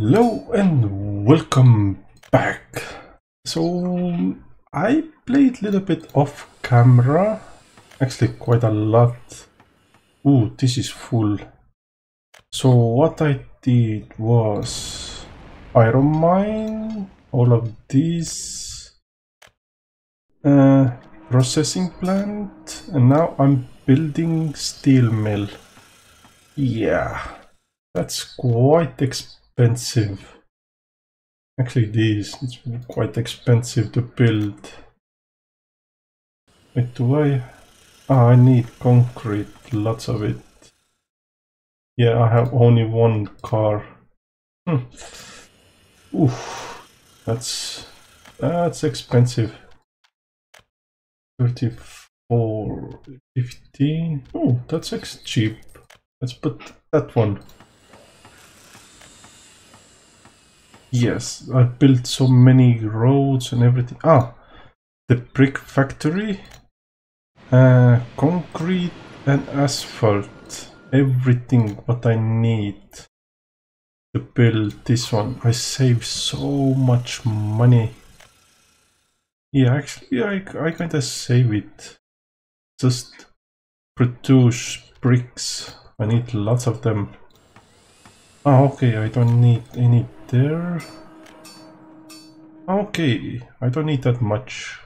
Hello and welcome back. So I played a little bit off camera, actually quite a lot. Ooh, this is full. So what I did was iron mine, all of these, processing plant, and now I'm building steel mill. Yeah, that's quite expensive. Actually, it's quite expensive to build. Wait, do I? Ah, I need concrete, lots of it. Yeah, I have only one car. Oof, that's expensive. 34, 15. Oh, that's cheap. Let's put that one. Yes, I built so many roads and everything. Ah, the brick factory. Concrete and asphalt. Everything what I need to build this one. I save so much money. Yeah, actually, I kinda save it. Just produce bricks. I need lots of them. Ah, okay, I don't need any there. Okay, I don't need that much.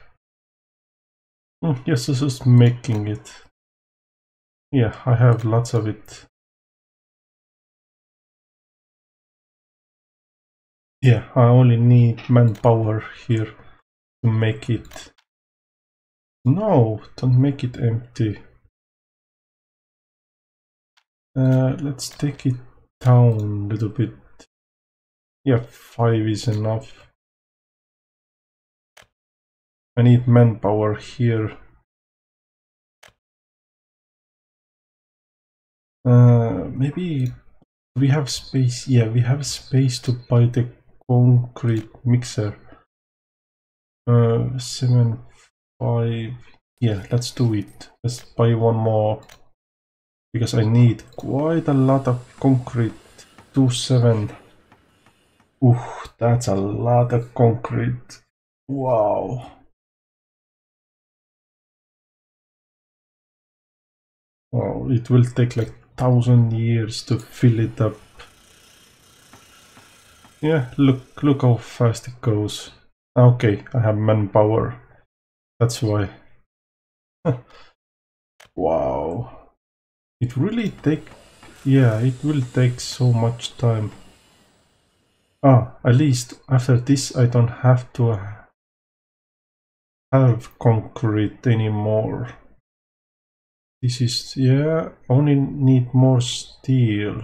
Yes, this is making it. Yeah, I have lots of it. Yeah, I only need manpower here to make it. No, don't make it empty. Let's take it down a little bit. Yeah, 5 is enough. I need manpower here. Maybe we have space. Yeah, we have space to buy the concrete mixer. 7, 5. Yeah, let's do it. Let's buy one more because I need quite a lot of concrete. 2, 7. Ooh, that's a lot of concrete. Wow. Oh, it will take like 1,000 years to fill it up. Yeah, look how fast it goes. Okay, I have manpower. That's why. Wow. It really yeah, it will take so much time. Ah, at least after this I don't have to have concrete anymore. This is, yeah, only need more steel.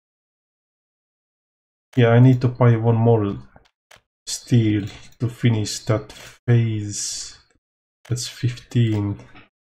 Yeah, I need to buy one more steel to finish that phase. That's 15.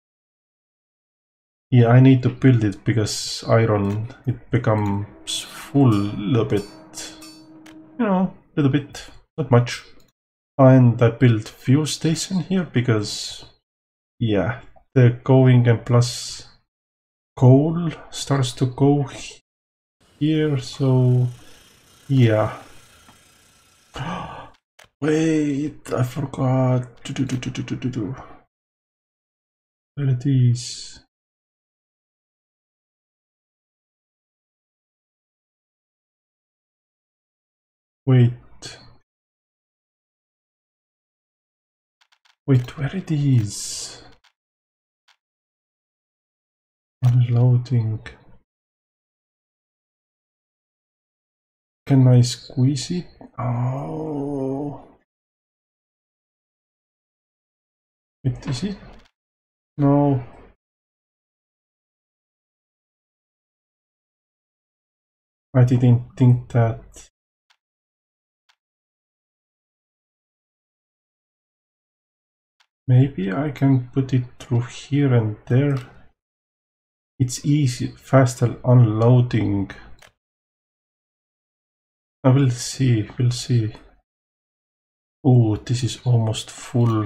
Yeah, I need to build it because iron, it becomes full a little bit. You know, a little bit, not much. And I built fuel station here because, yeah, the going and plus coal starts to go here, so yeah. Wait, I forgot. Where it is? Wait, where it is? Unloading. Can I squeeze it? Oh. Wait, is it? No. I didn't think that. Maybe I can put it through here and there. It's easy, faster unloading. I will see, we'll see. Oh, this is almost full.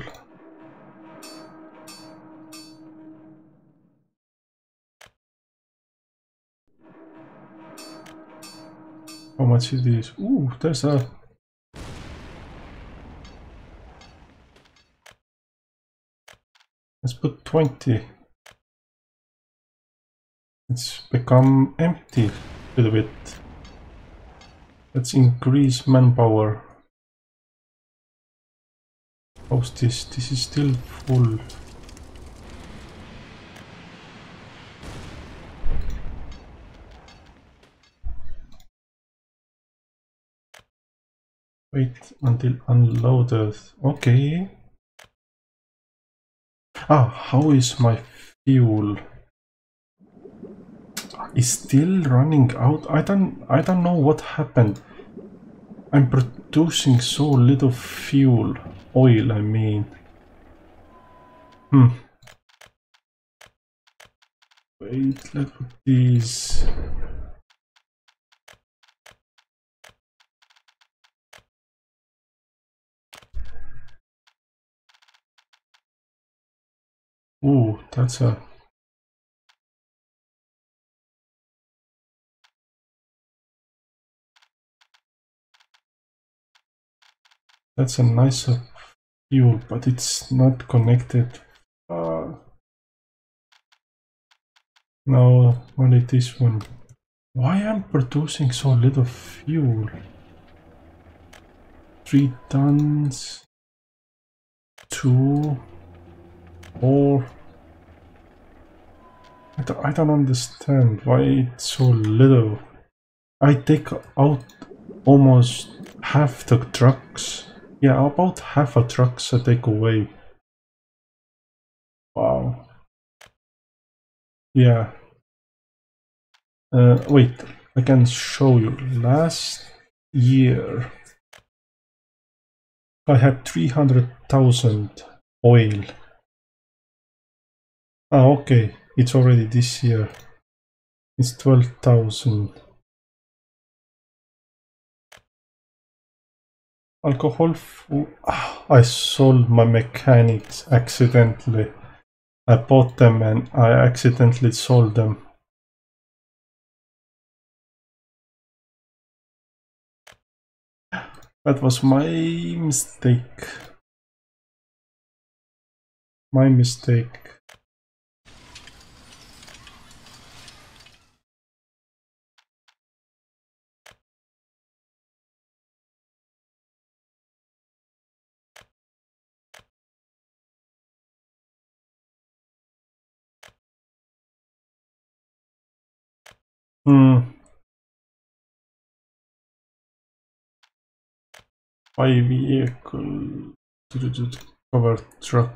How much is this? Ooh, there's a... Let's put 20. It's become empty a little bit. Let's increase manpower. How's this? This is still full. Wait until unloaded. Okay. Ah, how is my fuel? Is still running out? I don't know what happened. I'm producing so little fuel. Oil, I mean. Wait, let's put these. Ooh, that's a... That's a nicer fuel, but it's not connected. No, only this one. Why am I producing so little fuel? 3 tons. 2. 4. I don't understand why it's so little. I take out almost half the trucks. Yeah, about half a trucks I take away. Wow. Yeah. Wait, I can show you. Last year I had 300,000 oil. Ah, okay. It's already this year. It's 12,000. Alcohol. I sold my mechanics accidentally. I bought them and I accidentally sold them. That was my mistake. My mistake. By vehicle cover truck.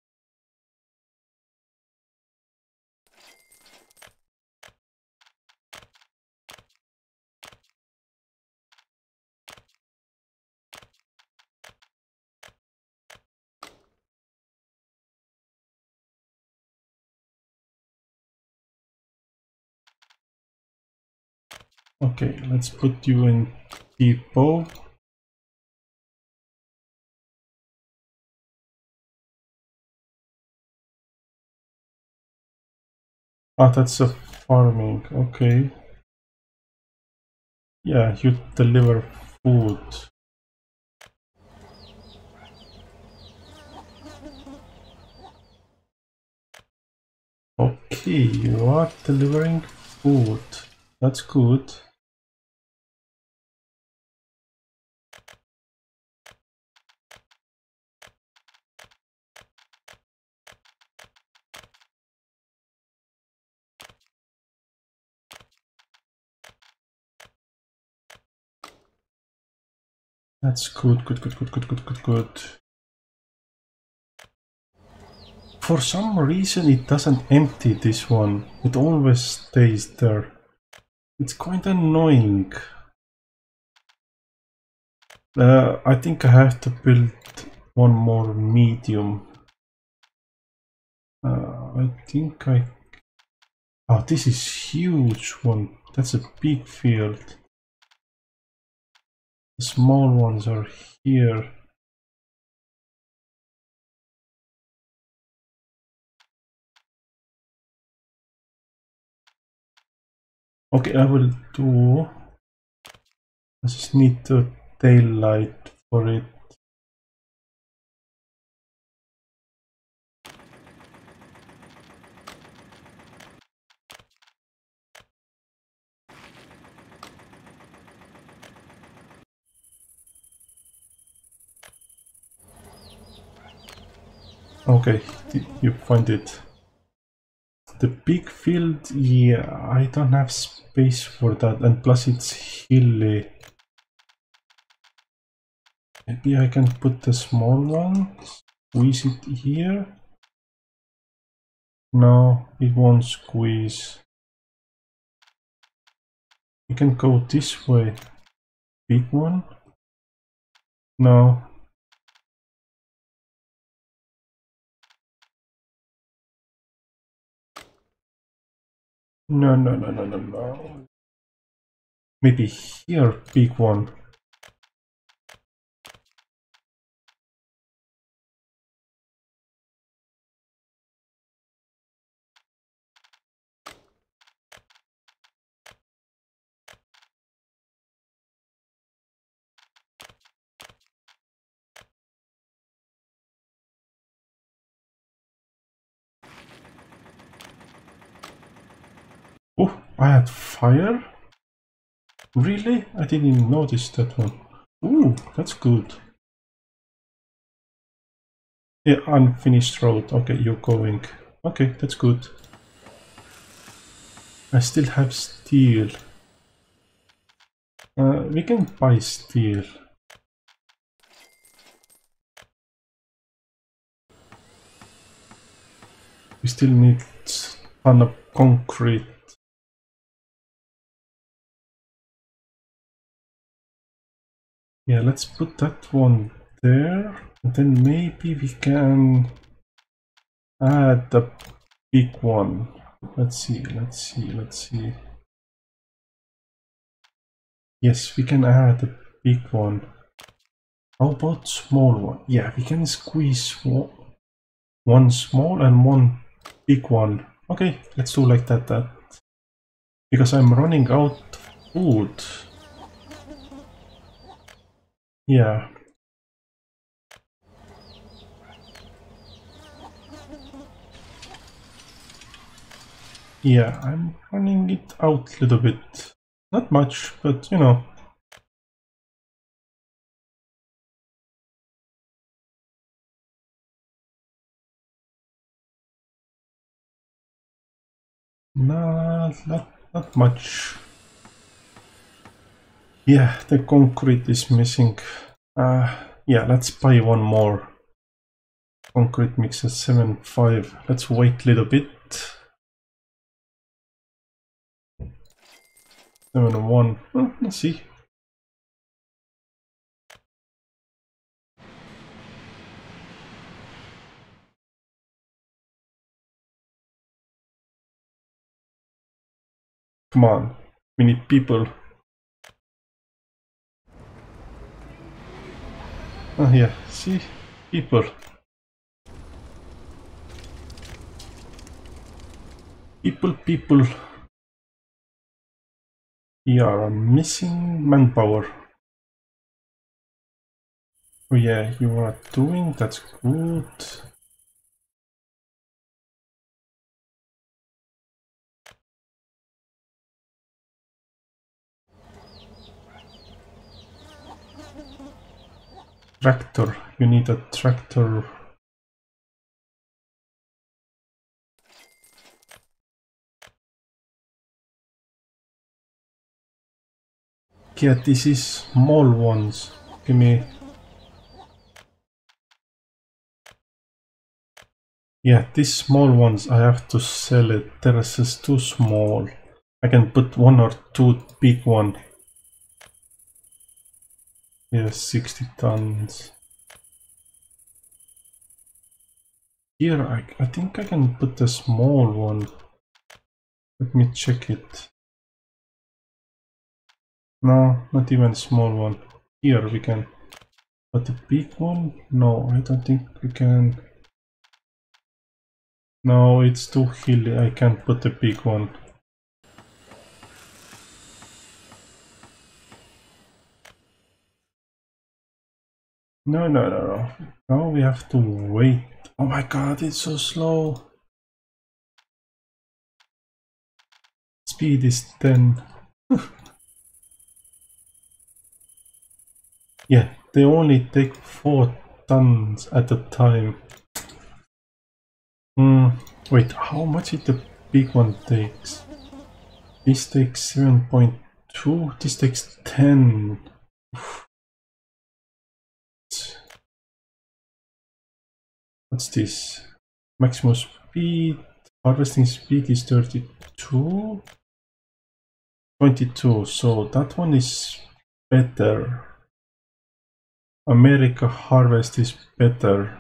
Okay, let's put you in depot. Ah, that's a farming. Okay. Yeah, you deliver food. Okay, you are delivering food. That's good. That's good, good. For some reason it doesn't empty this one. It always stays there. It's quite annoying. I think I have to build one more medium. I think I... Oh, this is huge one. That's a big field. The small ones are here. Okay, I will do I just need to daylight for it. Okay, you find it. The big field, yeah, I don't have space for that, and plus it's hilly. Maybe I can put the small one, squeeze it here. No, it won't squeeze. You can go this way. Big one? No. No, no, no, no, no, no. Maybe here, big one. Oh, I had fire? Really? I didn't notice that one. Ooh, that's good. Yeah, unfinished road. Okay, you're going. Okay, that's good. I still have steel. We can buy steel. We still need a ton of concrete. Yeah, let's put that one there. And then maybe we can add the big one. Let's see, let's see, let's see. Yes, we can add a big one. How about small one? Yeah, we can squeeze one small and one big one. Okay, let's do like that. Because I'm running out of food. Yeah. Yeah, I'm running it out a little bit. Not much, but you know. Not much. Yeah, the concrete is missing. Yeah, let's buy one more. Concrete mixer 7.5. Let's wait a little bit. 7.1. Let's see. Come on, we need people. Oh yeah, see? People. People. We are missing manpower. Oh yeah, you are doing, that's good. Tractor, you need a tractor. Yeah, this is small ones. Give me. Yeah, these small ones I have to sell it. They're just too small. I can put one or two big one. Yeah, 60 tons. Here I think I can put a small one. Let me check it. No, not even small one. Here we can. But the big one? No, I don't think we can. No, it's too hilly. I can't put the big one. No, no, no, no. Now we have to wait. Oh my god, it's so slow. Speed is 10. Yeah, they only take 4 tons at a time. Wait, how much did the big one takes? This takes 7.2, this takes 10. What's this? Maximum speed, harvesting speed is 32. 22, so that one is better. America harvest is better.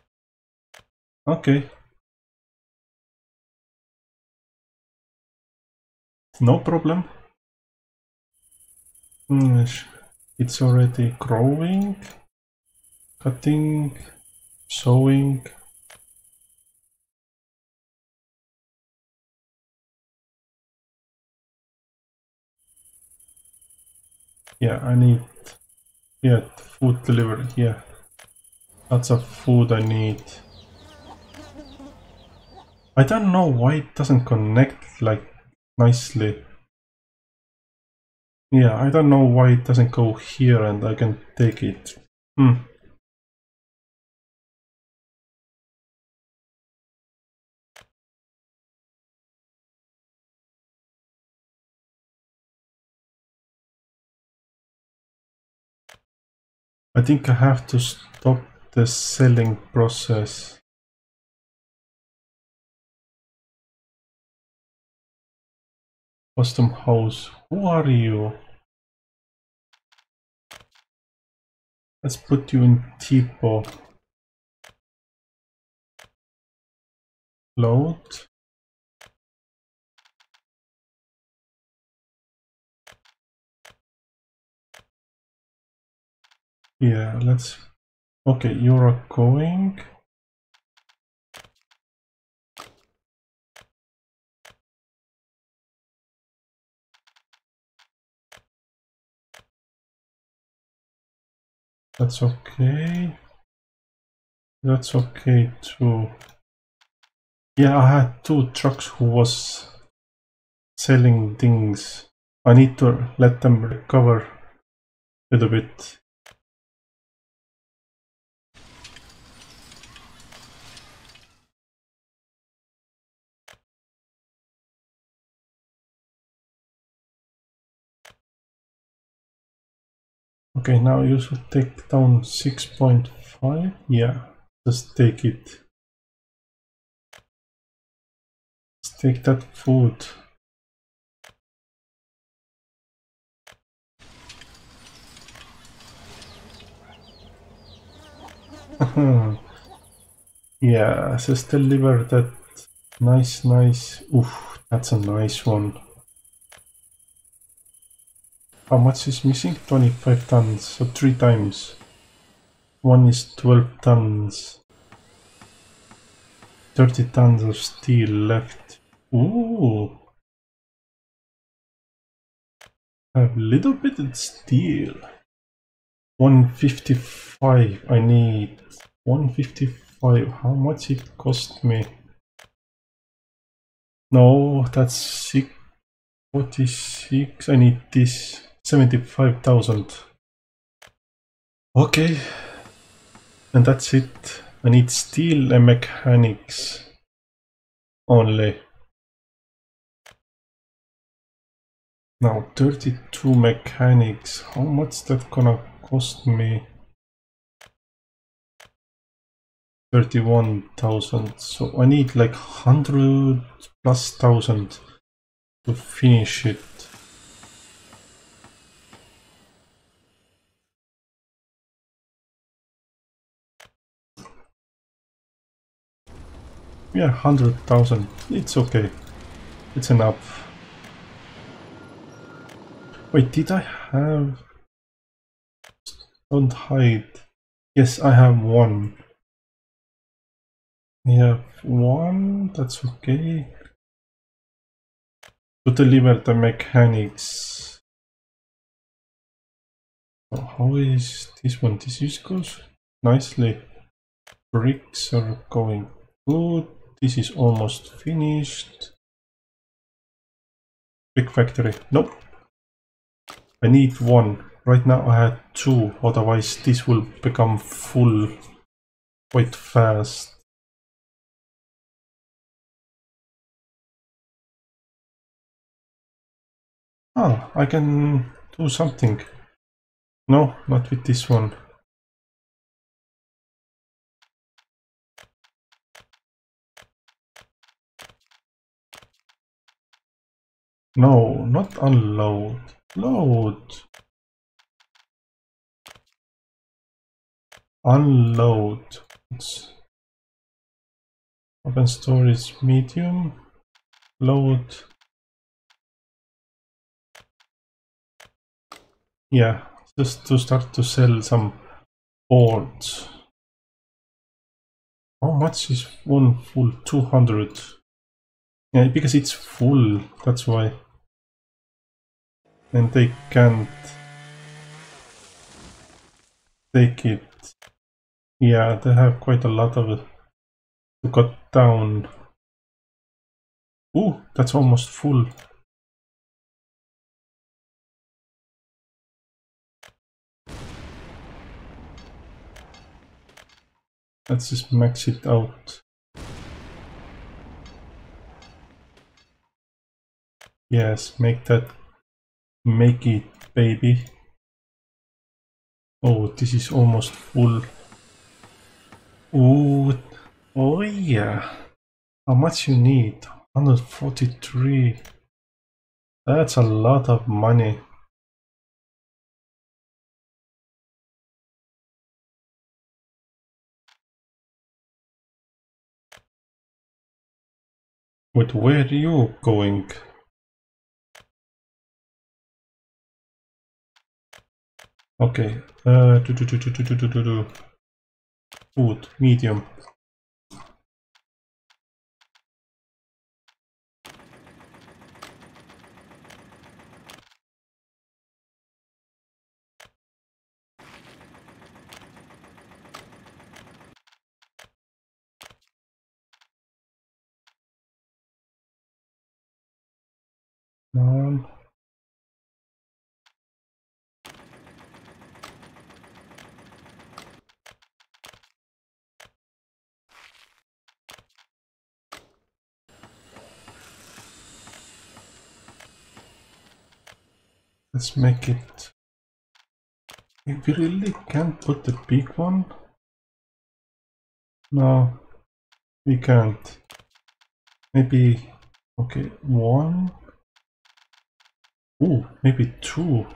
Okay. No problem. It's already growing, cutting, sowing. Yeah, I need, yeah, food delivery, yeah. Lots of food I need. I don't know why it doesn't connect like nicely. Yeah, I don't know why it doesn't go here and I can take it. I think I have to stop the selling process. Custom house, who are you? Let's put you in tipo. Load. Yeah, let's... Okay, you're going. That's okay. That's okay too. Yeah, I had 2 trucks who was selling things. I need to let them recover a little bit. Okay, now you should take down 6.5. Yeah, just take it. Let's take that food. Yeah, just deliver that. Nice, nice. Oof, that's a nice one. How much is missing? 25 tons, so 3 times. One is 12 tons. 30 tons of steel left. Ooh. A little bit of steel. 155. I need 155. How much it cost me? No, that's 46. I need this. 75,000. Okay. And that's it. I need steel and mechanics only. Now 32 mechanics. How much that gonna cost me? 31,000. So I need like 100 plus thousand to finish it. Yeah, 100,000. It's okay. It's enough. Wait, did I have... Don't hide. Yes, I have one. I have one. That's okay. To deliver the mechanics. So how is this one? This is goes nicely. Bricks are going good. This is almost finished. Brick factory. Nope. I need one. Right now I had two, otherwise this will become full quite fast. Ah, I can do something. No, not with this one. No, not unload. Load. Unload. Open storage medium. Load. Yeah, just to start to sell some boards. How much is one full? 200. Yeah, because it's full, that's why. And they can't take it. Yeah, they have quite a lot of it to cut down. Ooh, that's almost full. Let's just max it out. Yes, make it, baby. Oh, this is almost full. Ooh, oh yeah. How much you need? 143. That's a lot of money. But where are you going? Okay. Food, medium. Let's make it. We really can't put the big one? No, we can't. Maybe, okay, one. Ooh, maybe two.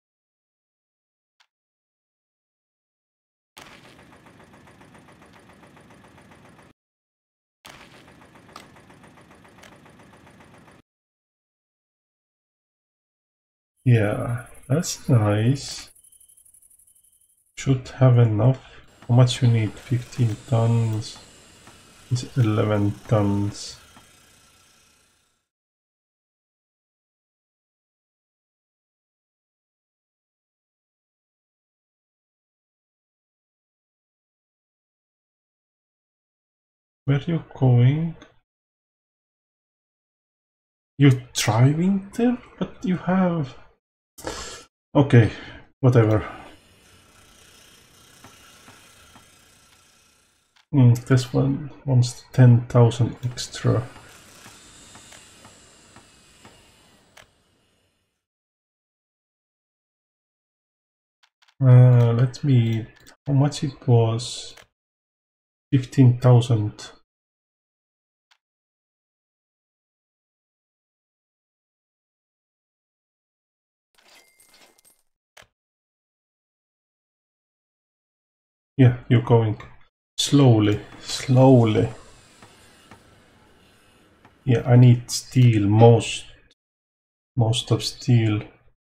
Yeah, that's nice. Should have enough. How much you need? 15 tons. It's 11 tons. Where are you going? You're driving there? But you have... Okay, whatever. This one wants 10,000 extra. Let me... How much it was? 15,000. Yeah, you're going slowly, slowly. Yeah, I need steel, most of steel.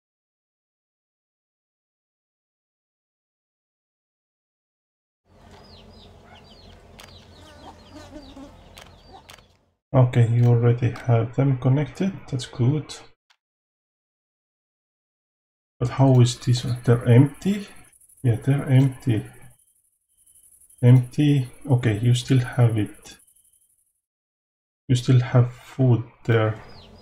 Okay, you already have them connected, that's good. But how is this one? They're empty? Yeah, they're empty. Empty. Okay, you still have it. You still have food there.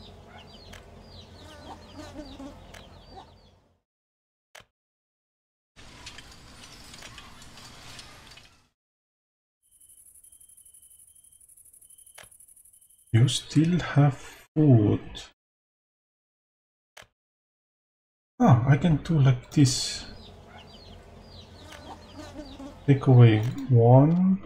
You still have food. Ah, I can do like this. Take away 1.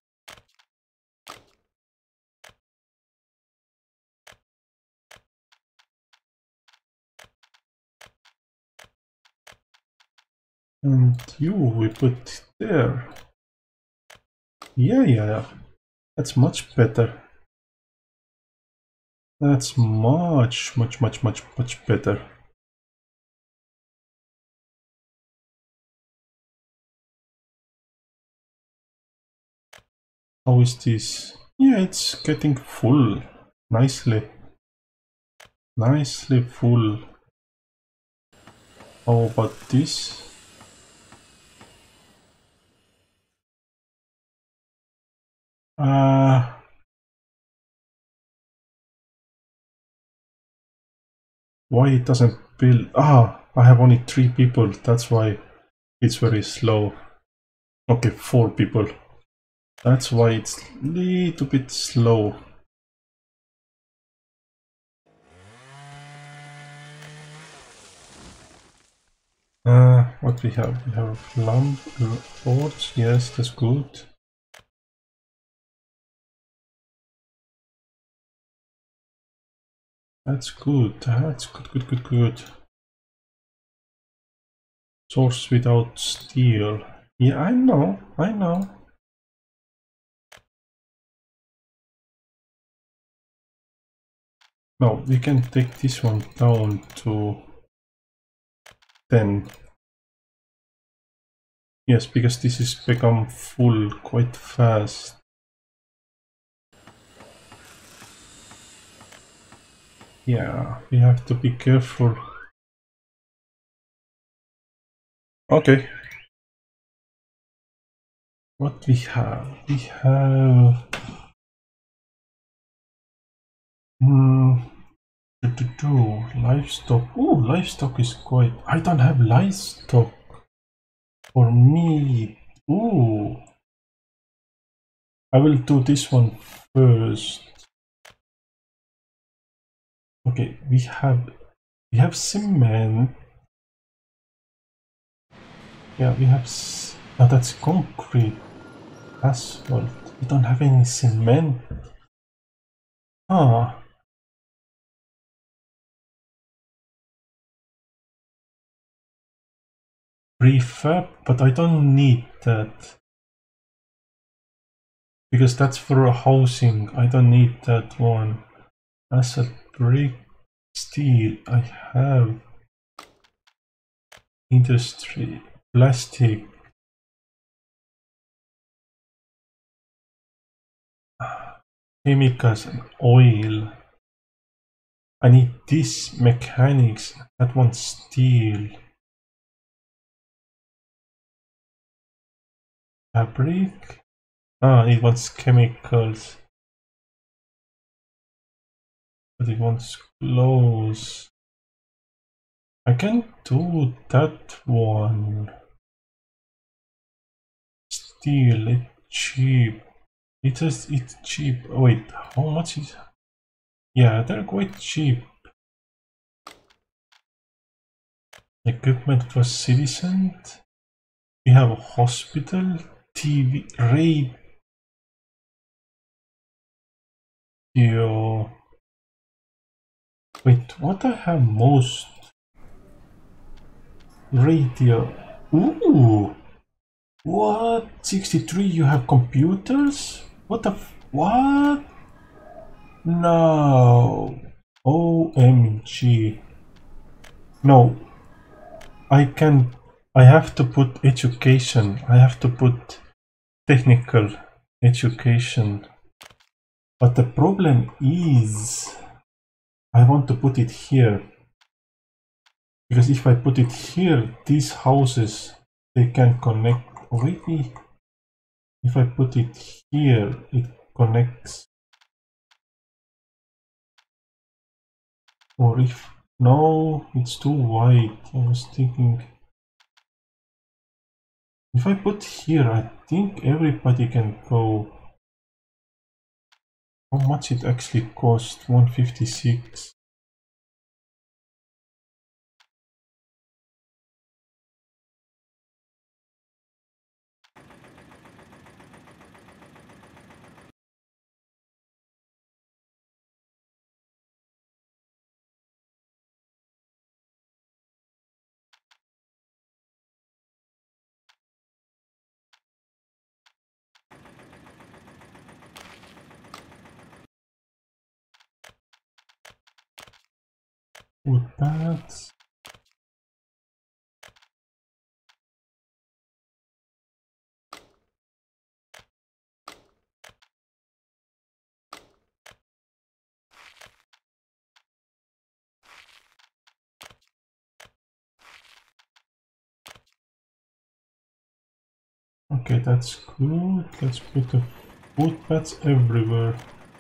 And you, we put there. Yeah. That's much better. That's much better. How is this? Yeah, it's getting full. Nicely. Nicely full. How about this? Why it doesn't build? Ah, I have only 3 people. That's why it's very slow. Okay, 4 people. That's why it's a little bit slow. What we have? We have lamp boards. Yes, that's good. That's good. That's good. Source without steel. Yeah, I know. No, we can take this one down to 10. Yes, because this is become full quite fast. Yeah, we have to be careful. Okay. What we have? We have... livestock. Oh, livestock is quite... I don't have livestock. For me... Ooh. I will do this one first. Okay, we have cement. Yeah, we have... Oh, that's concrete. Asphalt. We don't have any cement. Ah. Prefab, but I don't need that. Because that's for a housing. I don't need that one. Asset, brick, steel. I have industry, plastic. Chemicals and oil. I need this mechanics. That one steel. Fabric. Ah, it wants chemicals. But it wants clothes. I can do that one. Steel, it's cheap. It's cheap. Wait, how much is... Yeah, they're quite cheap. Equipment for citizens. We have a hospital, TV, radio. Wait, what I have most? Radio. Ooh. What? 63, you have computers? What the what? No. OMG. No. I have to put education. I have to put technical education. But the problem is, I want to put it here. Because if I put it here, these houses, they can connect already. If I put it here, it connects. Or if no, it's too wide. I was thinking if I put here, I think everybody can go. How much it actually cost? 156. With that. Okay, that's good. Let's put the footpaths everywhere.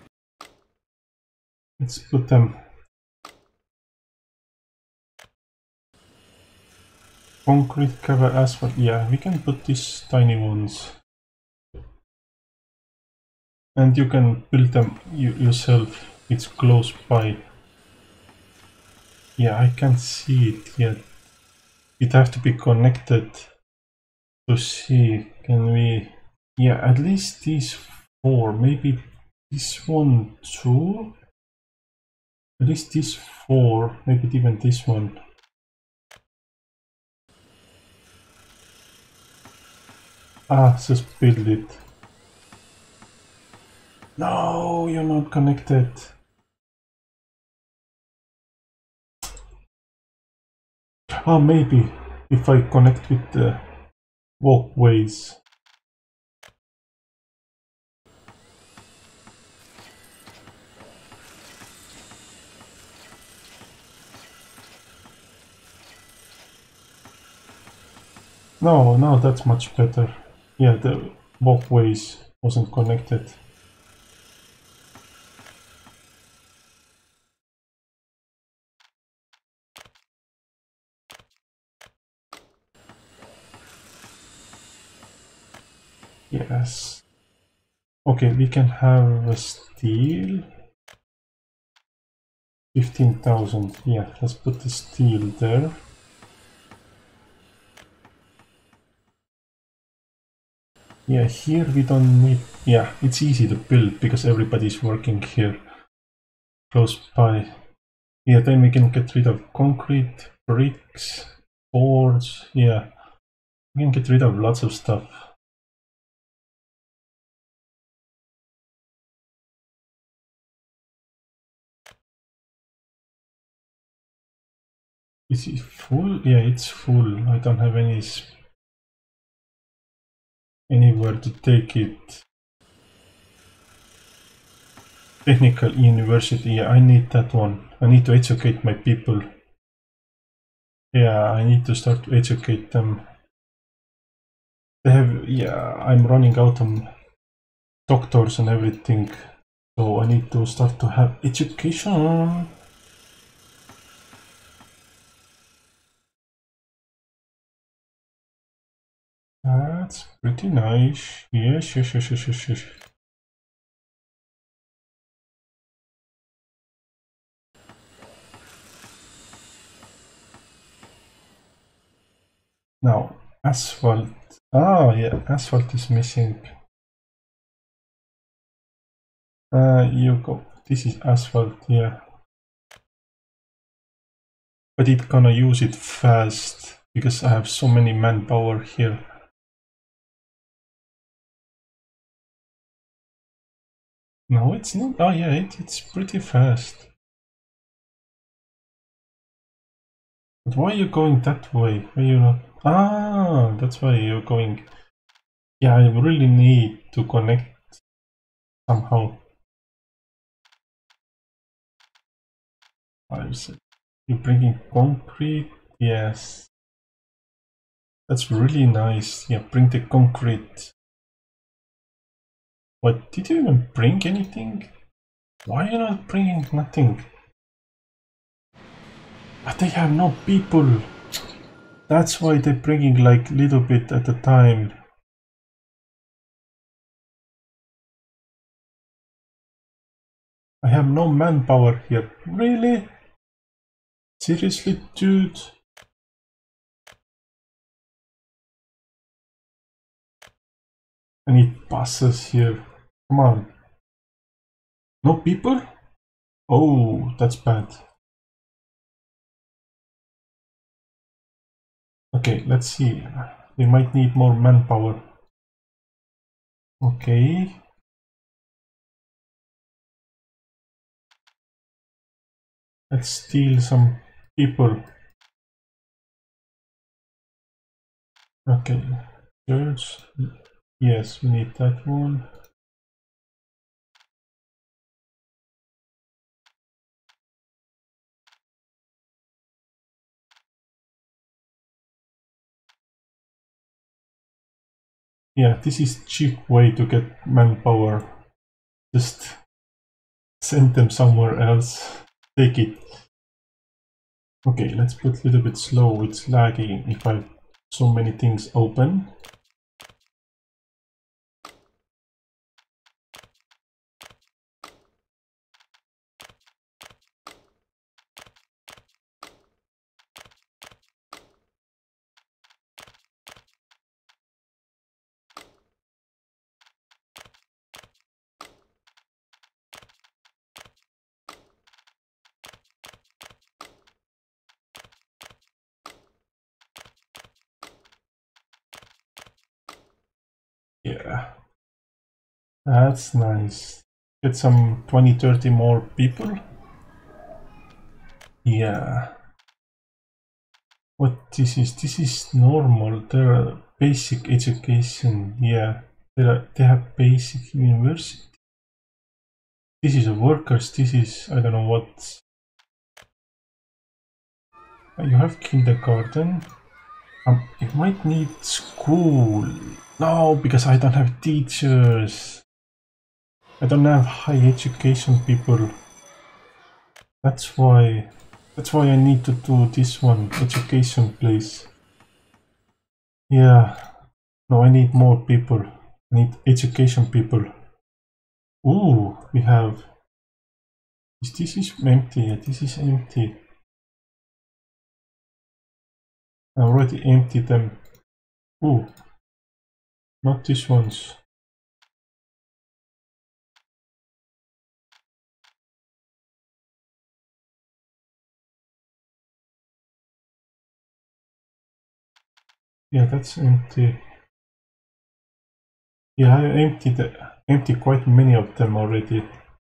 Let's put them concrete cover asphalt. Yeah, we can put these tiny ones. And you can build them yourself. It's close by. Yeah, I can't see it yet. It have to be connected to see. Can we? Yeah, at least these 4. Maybe this one too. At least these 4. Maybe even this one. Ah, just build it. No, you're not connected. Ah, maybe if I connect with the walkways. No, no, that's much better. Yeah, the walkways wasn't connected. Yes. Okay, we can have a steel. 15,000. Yeah, let's put the steel there. Yeah, here we don't need... Yeah, it's easy to build because everybody's working here close by. Yeah, then we can get rid of concrete, bricks, boards. Yeah, we can get rid of lots of stuff. Is it full? Yeah, it's full. I don't have anywhere to take it. Technical university. Yeah, I need that one. I need to educate my people. Yeah, I need to start to educate them. They have, yeah, I'm running out of doctors and everything, so I need to start to have education. That's pretty nice. Yes, yes, yes, yes, yes, yes. Now, asphalt. Ah, yeah, asphalt is missing. You go. This is asphalt, yeah. But it gonna use it fast because I have so many manpower here. No, it's not. Oh, yeah, it's pretty fast. But why are you going that way? Why you not? Ah, that's why you're going. Yeah, I really need to connect somehow. You're bringing concrete? Yes. That's really nice. Yeah, bring the concrete. What, did you even bring anything? Why are you not bringing nothing? But they have no people. That's why they're bringing like little bit at a time. I have no manpower here. Really? Seriously, dude? I need buses here. Come on. No people? Oh, that's bad. Okay, let's see. We might need more manpower. Okay. Let's steal some people. Okay. Church. Yes, we need that one. Yeah, this is cheap way to get manpower. Just send them somewhere else. Take it. Okay, let's put a little bit slow. It's lagging if I have so many things open. Yeah, that's nice. Get some 20-30 more people. Yeah. What this is? This is normal. There are basic education. Yeah, they have basic university. This is a workers. This is, I don't know what. You have kindergarten. It might need school. No, because I don't have teachers. I don't have high education people. That's why I need to do this one, education place. Yeah. No, I need more people. I need education people. Ooh, we have... This is empty. Yeah, this is empty. I already emptied them. Ooh. Not these ones. Yeah, that's empty. Yeah, I emptied quite many of them already.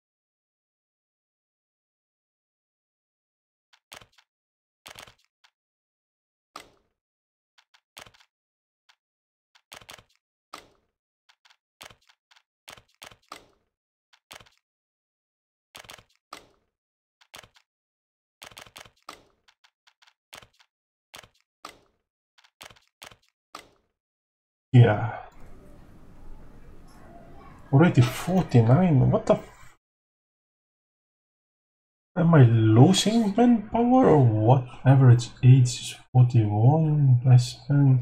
Yeah. Already 49? What the f... Am I losing manpower or what? Average age is 41, lifespan...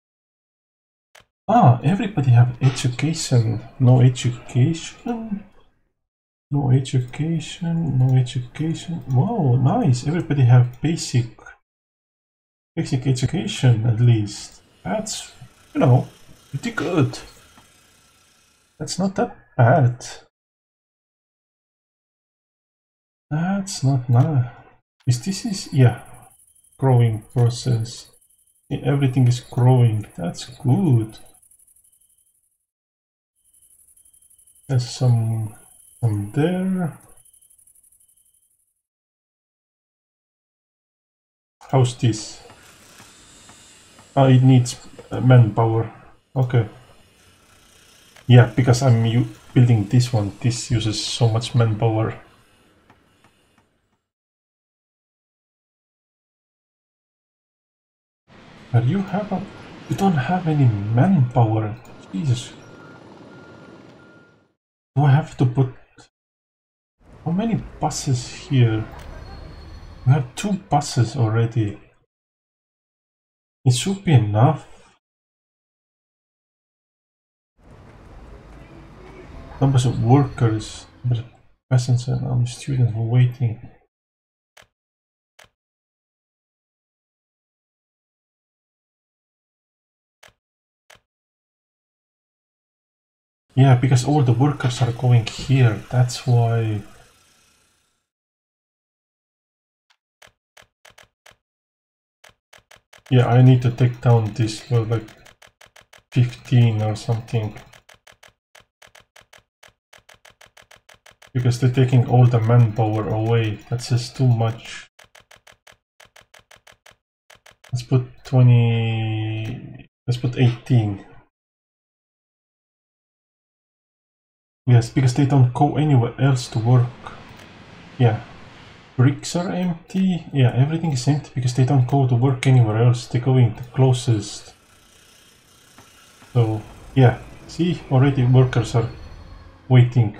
Ah, everybody have education. No education? No education, no education. Wow, nice. Everybody have basic education at least. That's, you know, pretty good. That's not that bad. That's not nice. Yeah, growing process. Yeah, everything is growing. That's good. There's some there. How's this? Oh, it needs manpower. Okay. Yeah, because I'm building this one. This uses so much manpower. But you don't have any manpower. Jesus. Do I have to put... How many buses here? We have 2 buses already. It should be enough. Numbers of workers, passengers and students waiting. Yeah, because all the workers are going here, that's why. Yeah, I need to take down this, like 15 or something. Because they're taking all the manpower away, that's just too much. Let's put 20... Let's put 18. Yes, because they don't go anywhere else to work. Yeah. Bricks are empty. Yeah, everything is empty because they don't go to work anywhere else. They're going the closest. So, yeah. See, already workers are waiting.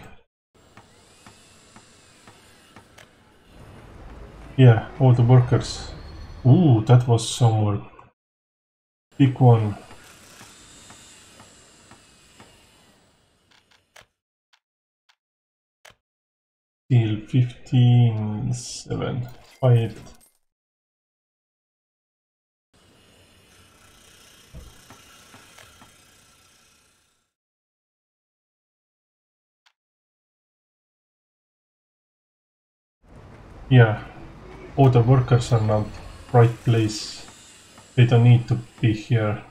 Yeah, all the workers. Ooh, that was some work. Big one. Steel 15, 7, 5. Yeah, all the workers are now right place. They don't need to be here.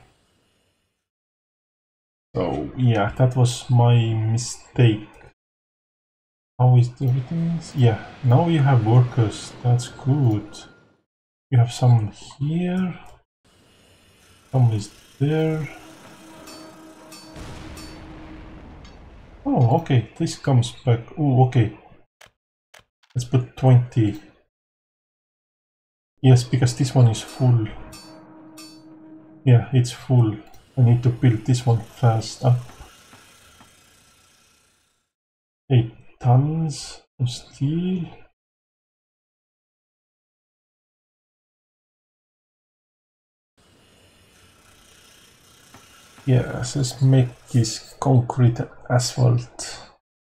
So yeah, that was my mistake. How is everything? Yeah, now you have workers. That's good. You have some here. Some is there. Oh, okay. This comes back. Oh, okay. Let's put 20. Yes, because this one is full. Yeah, it's full. I need to build this one fast up. 8 tons of steel. Yes, let's make this concrete asphalt.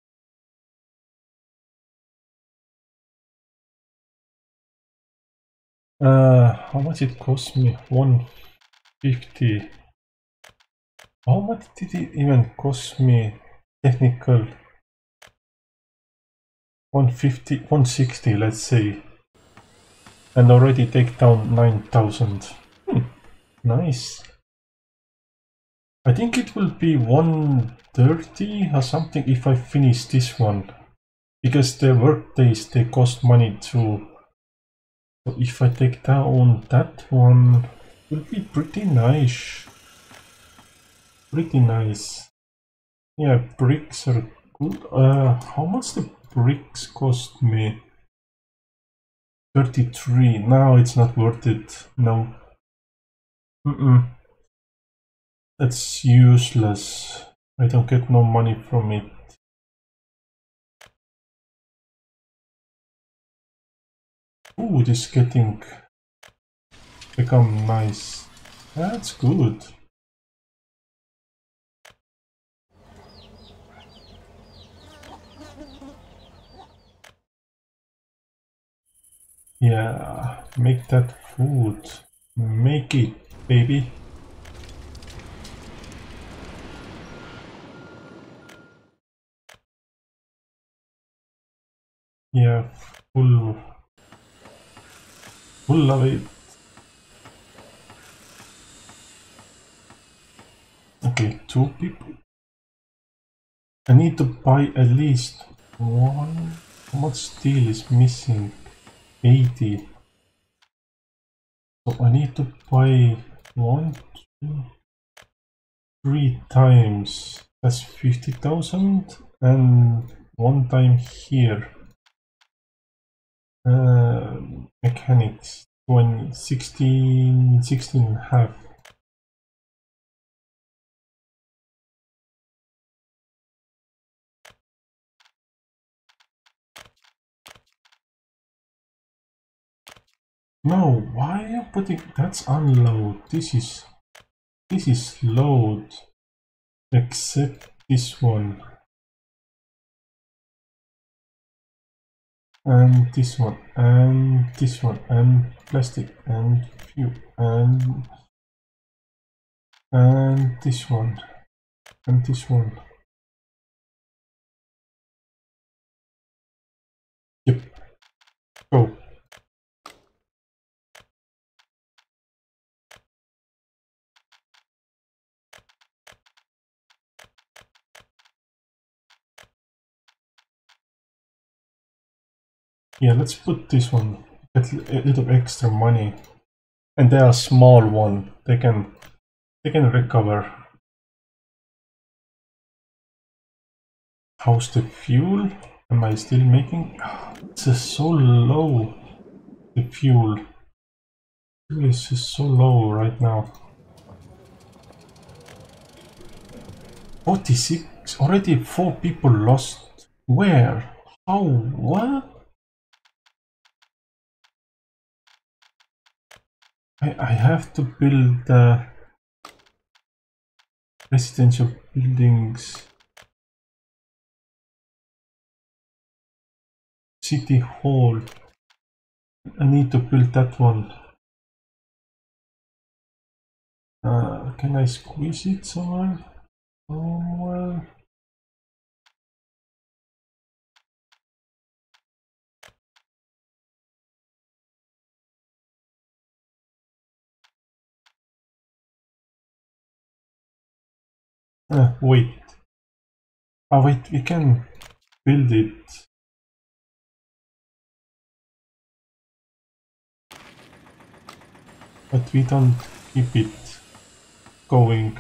How much it cost me? 150. How much did it even cost me? Technical 150, 160, let's say. And already take down 9,000. Nice. I think it will be 130 or something if I finish this one. Because the work days, they cost money too. So if I take down that one, it will be pretty nice. Pretty nice. Yeah, bricks are good. How much the bricks cost me? 33. Now it's not worth it. No. That's useless. I don't get no money from it. Ooh, this getting become nice. That's good. Yeah, make that food. Make it, baby. Yeah, full of it. Okay, 2 people. I need to buy at least one. How much steel is missing? 80. So I need to buy 1, 2, 3 times. That's 50,000. And 1 time here. Mechanics 20, 16, 16 and a half. No, why are you putting... That's unload. This is load. Except this one. And this one. And this one. And plastic. And fuel. And this one. And this one. Yep. Go. Yeah, let's put this one. Get a little extra money. And they are small one. They can recover. How's the fuel? Am I still making? This is so low. The fuel. This is so low right now. 46. Already 4 people lost. Where? How? What? I have to build residential buildings. City Hall. I need to build that one. Can I squeeze it somewhere? Oh, wait. Oh, wait, we can build it. But we don't keep it going.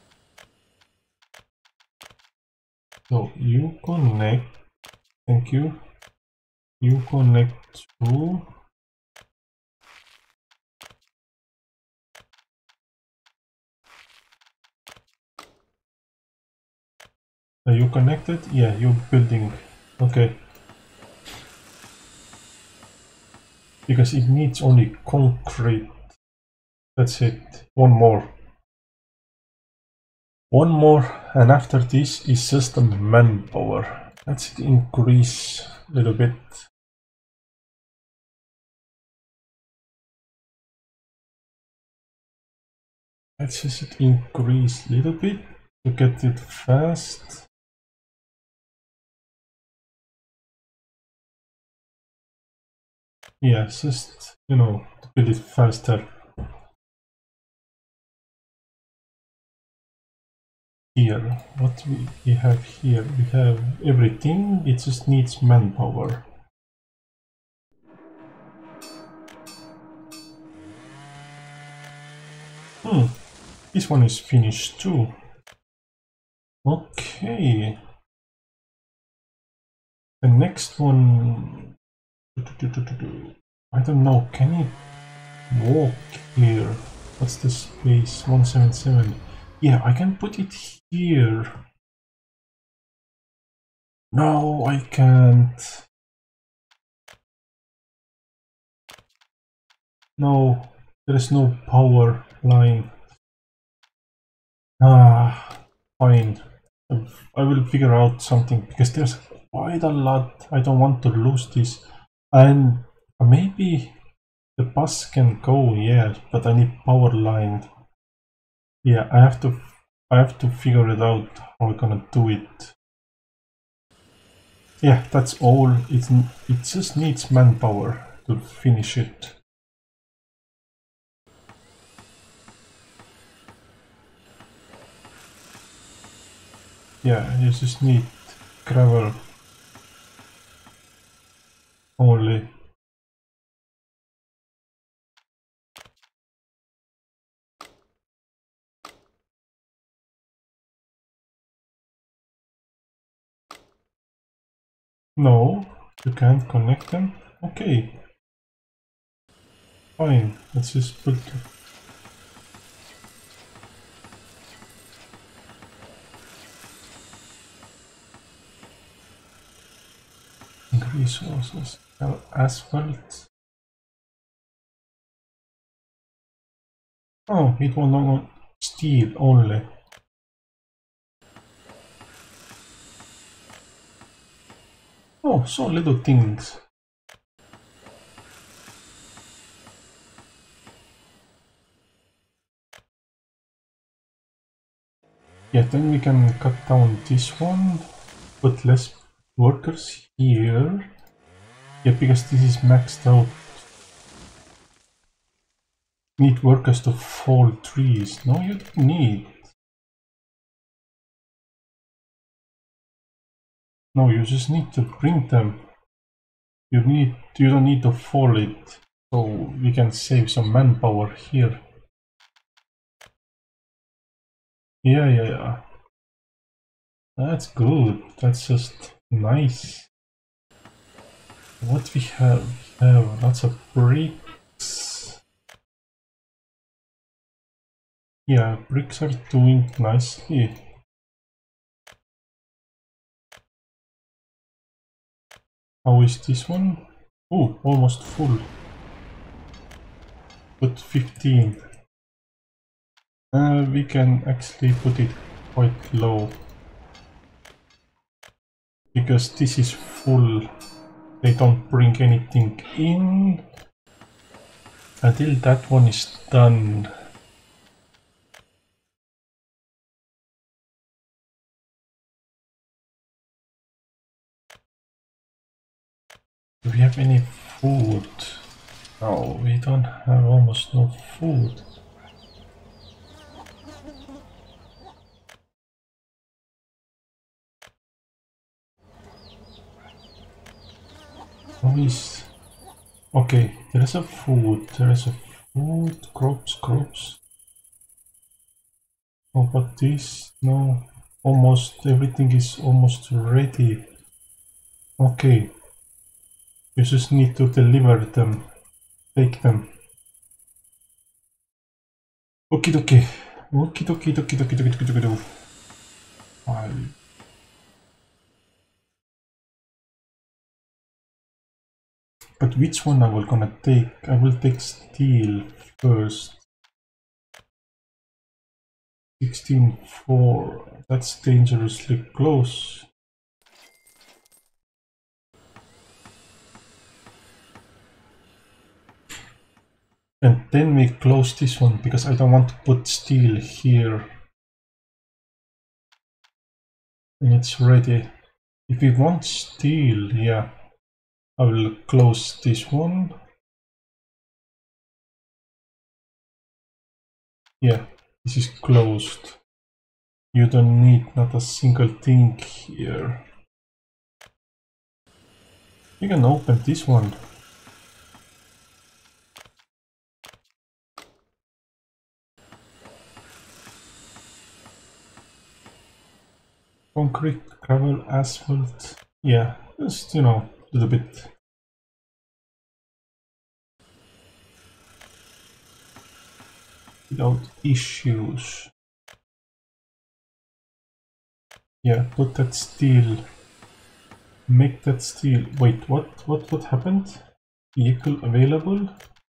So you connect. Thank you. You connect to... Are you connected? Yeah, you're building. Okay. Because it needs only concrete. That's it. One more. One more, and after this is just the manpower. Let's increase a little bit. Let's just increase a little bit to get it fast. Yeah, just, you know, to build it faster. Here, what we have here, we have everything, it just needs manpower. This one is finished too. Okay. The next one... I don't know, can it walk here? What's the space? 177. Yeah, I can put it here. No, I can't. No, there is no power line. Ah, fine. I will figure out something because there's quite a lot. I don't want to lose this. And maybe the bus can go, yeah, but I need power line. Yeah, I have to figure it out how I'm gonna do it. Yeah, that's all. It just needs manpower to finish it. Yeah, you just need gravel only. No, you can't connect them. Okay, fine. Let's just put. Resources. Asphalt. Oh, it was not steel only. Oh, so little things. Yeah, then we can cut down this one, put less workers here. Yeah, because this is maxed out. Need workers to fall trees. No, you don't need. No, you just need to bring them. You don't need to fall it. So we can save some manpower here. Yeah. That's good. That's just nice. What we have? We have lots of bricks. Yeah, bricks are doing nicely. How is this one? Oh, almost full. Put 15. We can actually put it quite low. Because this is full. They don't bring anything in. Until that one is done. Do we have any food? No, we don't have almost no food. How is... Okay, there is a food, crops. Oh, but this, no, almost everything is almost ready. Okay, you just need to deliver them, take them. Okie dokie. But which one I will gonna take? I will take steel first. 16.4. That's dangerously close. And then we close this one because I don't want to put steel here. And it's ready. If we want steel, yeah, I will close this one. Yeah, this is closed. You don't need not a single thing here. You can open this one. Concrete, gravel, asphalt. Yeah, just, you know, a little bit. Without issues. Yeah, put that steel. Make that steel. Wait, what happened? Vehicle available?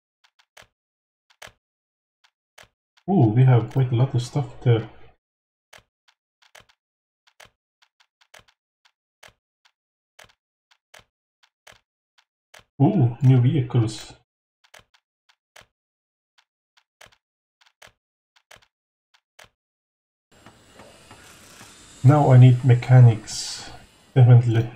Oh, we have quite a lot of stuff there. Oh, new vehicles. Now I need mechanics. Definitely.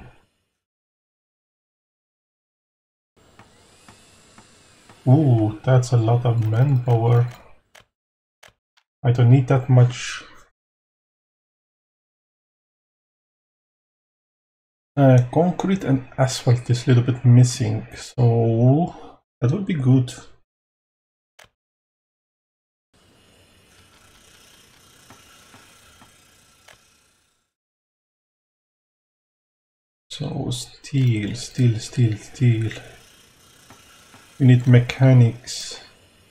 Ooh, that's a lot of manpower. I don't need that much. Concrete and asphalt is a little bit missing, so that would be good. So steel. We need mechanics.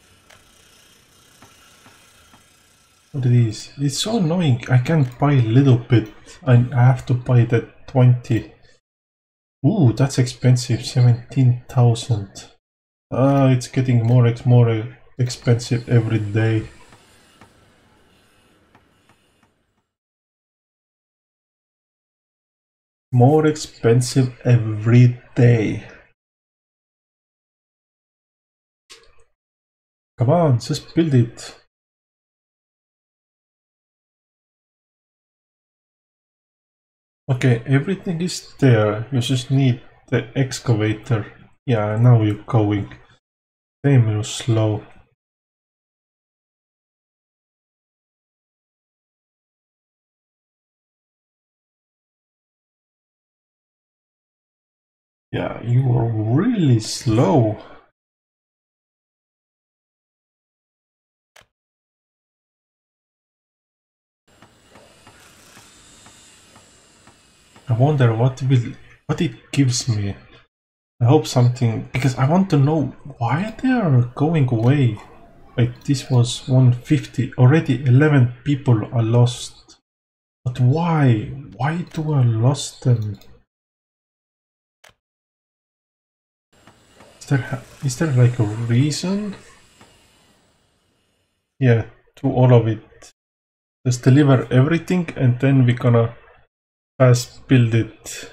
What it is? It's so annoying. I can't buy a little bit. I have to buy that 20. Ooh, that's expensive. 17,000. It's getting more expensive every day. More expensive every day. Come on, just build it. Okay, everything is there. You just need the excavator. Yeah, now you're going. Damn, you're slow. Yeah, you are really slow. I wonder what it gives me. I hope something, because I want to know why they are going away. Like this was 150, already 11 people are lost. But why? Why do I lost them? Is there like a reason? Yeah, to all of it. Just deliver everything and then we're gonna fast build it.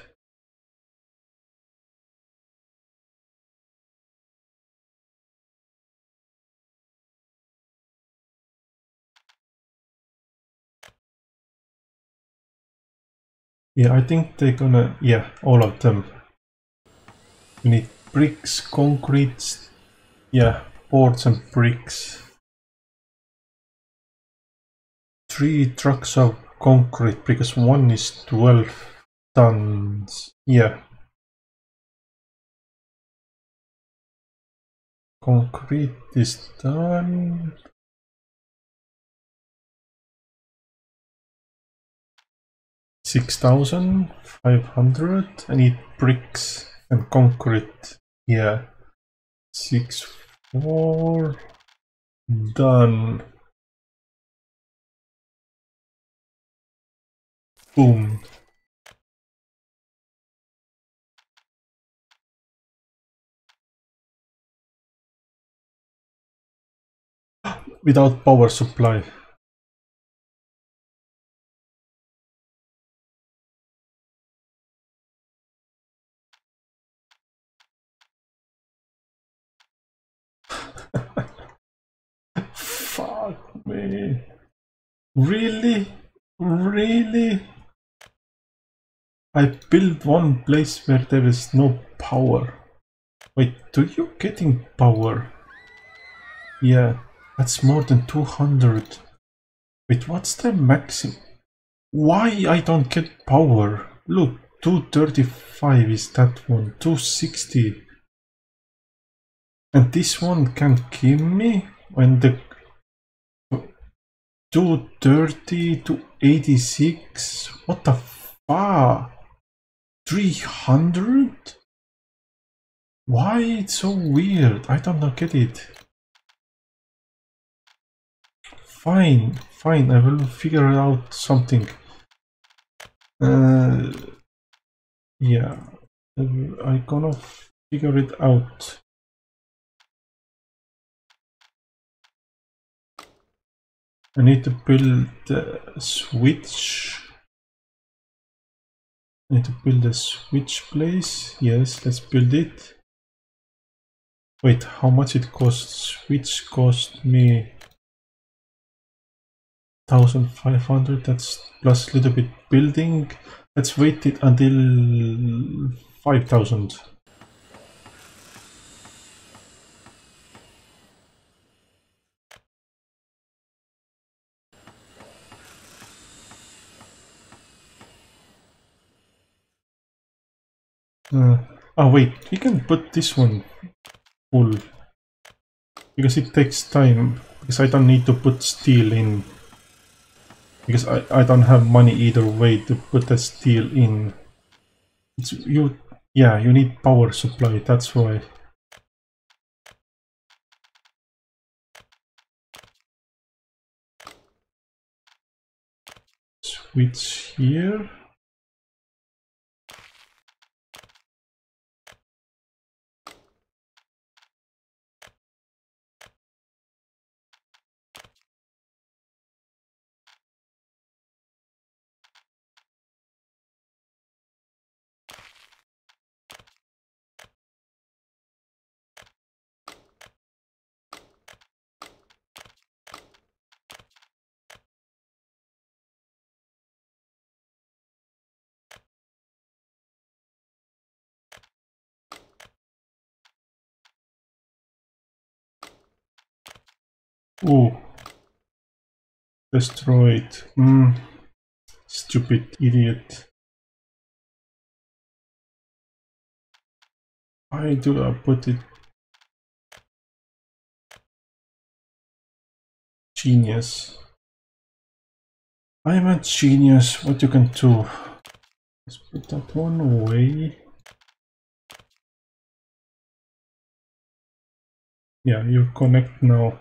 Yeah, I think they're gonna, yeah, all of them. We need bricks, concrete, yeah, boards and bricks. 3 trucks of concrete because one is 12 tons. Yeah. Concrete is done. 6,500. I need bricks and concrete. Yeah. 6, 4. Done. Boom. Without power supply. Fuck me. Really? Really? I built one place where there is no power. Wait, do you getting power? Yeah, that's more than 200. Wait, what's the maximum? Why I don't get power? Look, 235 is that one, 260. And this one can kill me when the 230 to 86? What the fuck? 300? Why it's so weird? I don't get it. Fine, fine, I will figure out something. Yeah, I gonna figure it out. I need to build a switch. I need to build a switch place. Yes, let's build it. Wait, how much it costs? Switch cost me 1,500. That's plus a little bit building. Let's wait it until 5,000. Oh wait, we can put this one full because it takes time, because I don't need to put steel in, because I don't have money either way to put the steel in. It's you, yeah, you need power supply, that's why. Switch here. Oh, destroyed. Stupid idiot. Why do I put it? Genius. I'm a genius. What you can do? Let's put that one away. Yeah, you connect now.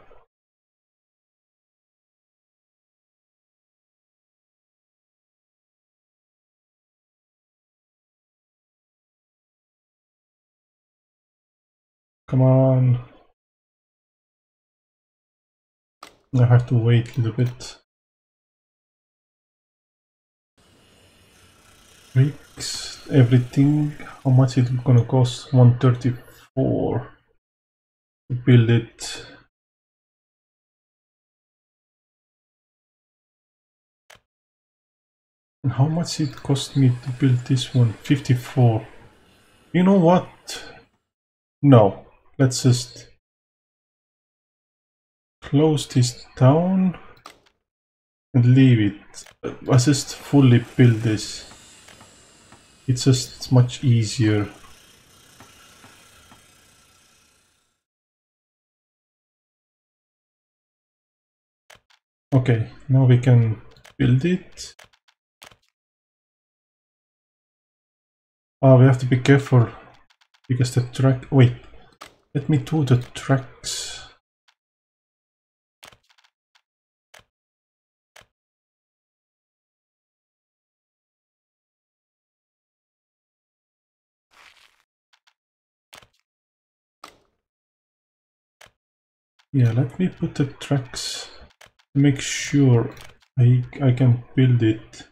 Come on. I have to wait a little bit. Bricks, everything. How much is it gonna cost? 134 to build it. And how much it cost me to build this one? 54. You know what? No. Let's just close this down and leave it. I just fully build this. It's just much easier. Okay, now we can build it. We have to be careful because the track. Wait, let me do the tracks. Yeah, let me put the tracks to make sure I can build it.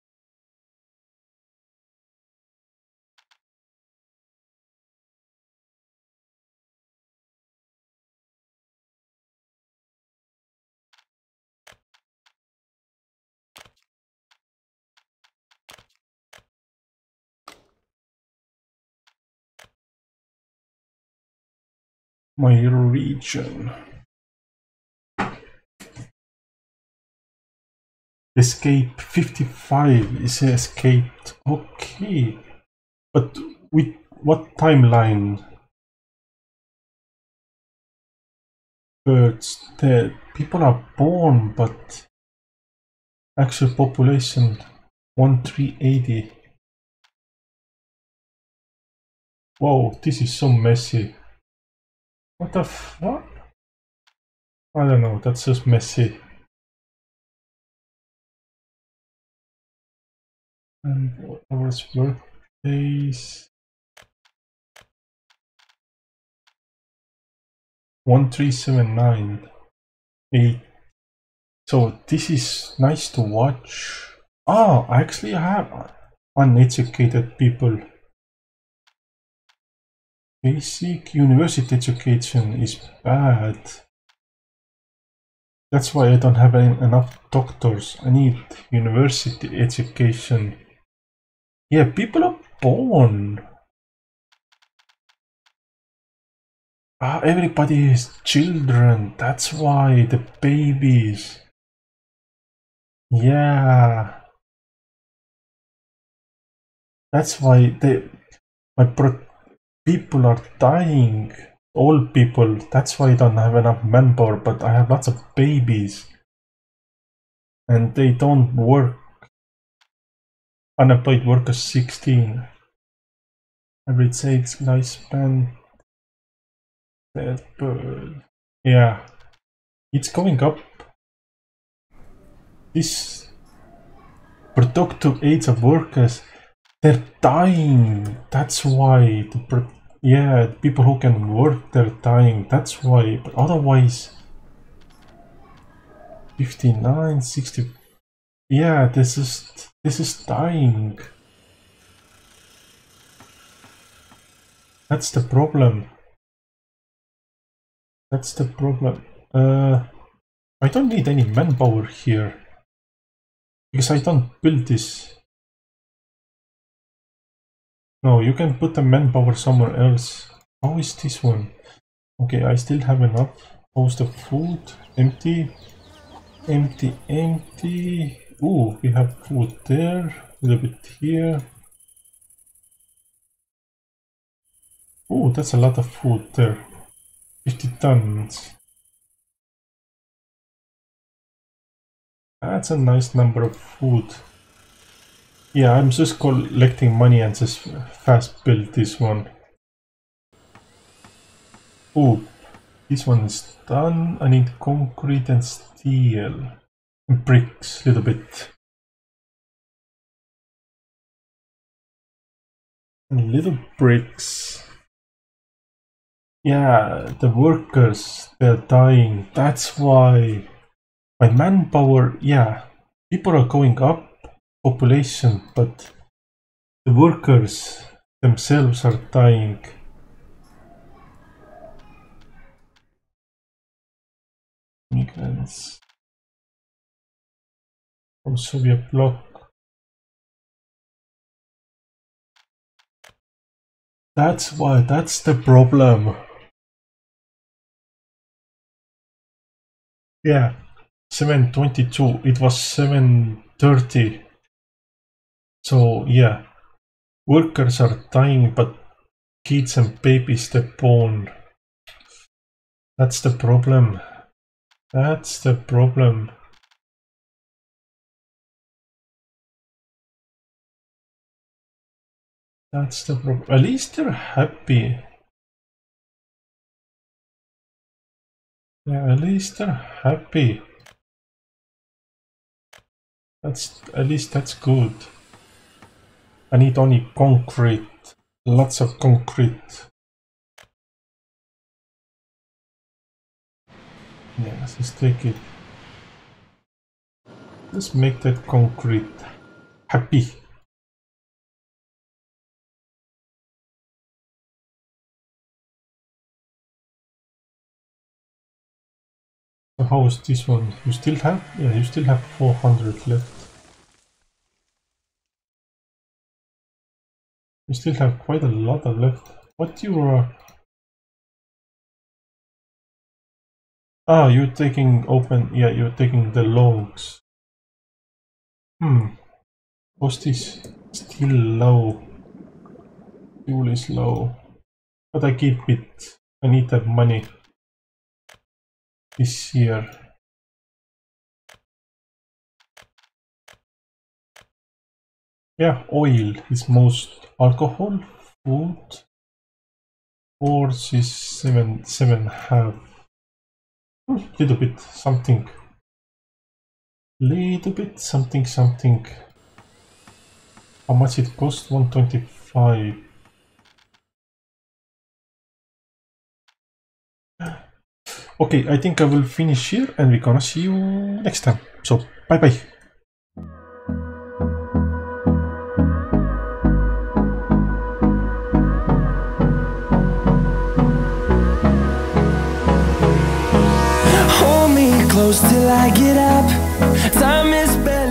My region. Escape 55 is escaped. Okay. But with what timeline? Birds dead. People are born, but actual population 1380. Whoa, this is so messy. What the fuck? I don't know, that's just messy. And what was birthdays? 1379. 8. So this is nice to watch. Oh, actually I have uneducated people. Basic university education is bad. That's why I don't have enough doctors. I need university education. Yeah, people are born. Everybody is children. That's why the babies. Yeah. That's why people are dying. Old people. That's why I don't have enough manpower, but I have lots of babies. And they don't work. Unemployed workers 16. Average sales lifespan. Dead bird. Yeah. It's going up. This productive age of workers, they're dying. That's why the people who can work, they're dying. That's why. But otherwise, 59, 60. Yeah, this is dying. That's the problem. That's the problem. I don't need any manpower here because I don't build this. No, you can put the manpower somewhere else. How is this one? Okay, I still have enough. How's the food? Empty. Empty, empty. Ooh, we have food there. A little bit here. Ooh, that's a lot of food there. 50 tons. That's a nice number of food. Yeah, I'm just collecting money and just fast build this one. Ooh, this one is done. I need concrete and steel. And bricks, a little bit. And little bricks. Yeah, the workers, they're dying. That's why my manpower, yeah, people are going up, population, but the workers themselves are dying. Migrants from Soviet bloc. That's why, that's the problem. Yeah, 722, it was 730. So yeah, workers are dying, but kids and babies they're born. That's the problem. That's the problem. That's the problem. At least they're happy. Yeah, at least they're happy. That's at least that's good. I need only concrete. Lots of concrete. Yeah, let's just take it. Let's make that concrete happy. So how is this one? You still have? Yeah, you still have 400 left. You still have quite a lot of left. What you're... Ah, you're taking open... Yeah, you're taking the logs. What's this? Still low. Fuel is low. But I keep it. I need that money. This year. Yeah, oil is most. Alcohol, food. Horse is 7.5. Little bit something. Little bit something. How much it cost? 125. Okay, I think I will finish here and we're gonna see you next time. So, bye bye. Hold me close till I get up. Time is better.